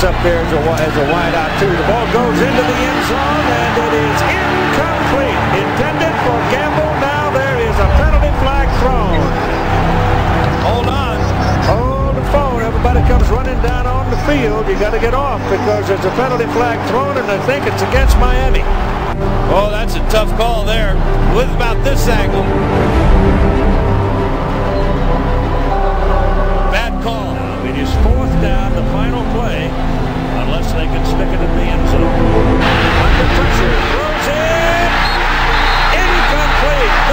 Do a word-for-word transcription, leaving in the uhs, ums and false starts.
It's up there as a, as a wide out too. The ball goes into the end zone, and it is incomplete. Intended for Gamble. Now there is a penalty flag thrown. Hold on. Hold the phone. Everybody comes running down on the field. You got to get off because there's a penalty flag thrown, and I think it's against Miami. Oh, that's a tough call there. With about this angle. Bad call. It is fourth down, the final play, unless they can stick it in the end zone. Under pressure, throws it. Incomplete.